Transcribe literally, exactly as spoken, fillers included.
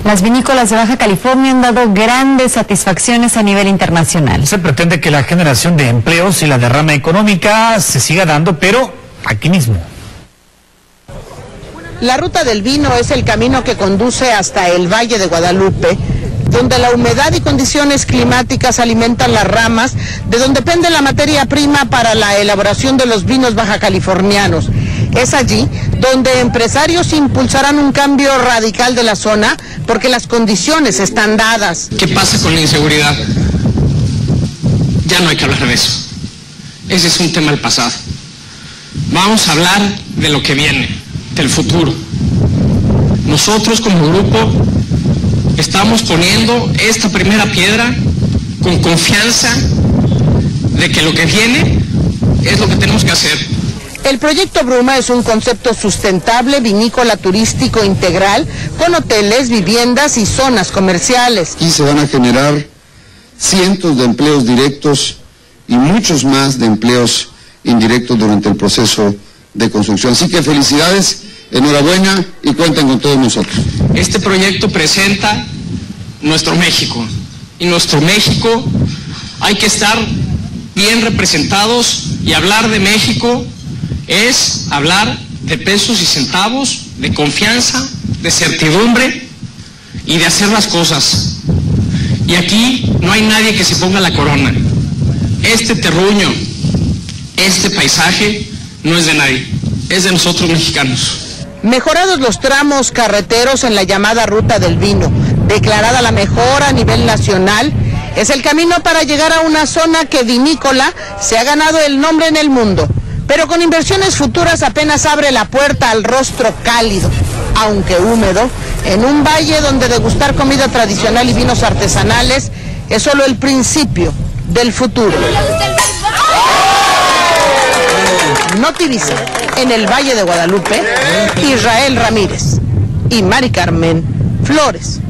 Las vinícolas de Baja California han dado grandes satisfacciones a nivel internacional. Se pretende que la generación de empleos y la derrama económica se siga dando, pero aquí mismo. La ruta del vino es el camino que conduce hasta el Valle de Guadalupe, donde la humedad y condiciones climáticas alimentan las ramas, de donde depende la materia prima para la elaboración de los vinos bajacalifornianos. Es allí donde empresarios impulsarán un cambio radical de la zona, porque las condiciones están dadas. ¿Qué pasa con la inseguridad? Ya no hay que hablar de eso. Ese es un tema del pasado. Vamos a hablar de lo que viene, del futuro. Nosotros como grupo estamos poniendo esta primera piedra con confianza de que lo que viene es lo que tenemos que hacer. El proyecto Bruma es un concepto sustentable, vinícola turístico integral, con hoteles, viviendas y zonas comerciales. Aquí se van a generar cientos de empleos directos y muchos más de empleos indirectos durante el proceso de construcción. Así que felicidades, enhorabuena y cuenten con todos nosotros. Este proyecto presenta nuestro México, y nuestro México hay que estar bien representados, y hablar de México es hablar de pesos y centavos, de confianza, de certidumbre y de hacer las cosas. Y aquí no hay nadie que se ponga la corona. Este terruño, este paisaje no es de nadie, es de nosotros mexicanos. Mejorados los tramos carreteros en la llamada Ruta del Vino, declarada la mejor a nivel nacional, es el camino para llegar a una zona que vinícola se ha ganado el nombre en el mundo, pero con inversiones futuras apenas abre la puerta al rostro cálido, aunque húmedo, en un valle donde degustar comida tradicional y vinos artesanales es solo el principio del futuro. Notivisa, en el Valle de Guadalupe, Israel Ramírez y Mari Carmen Flores.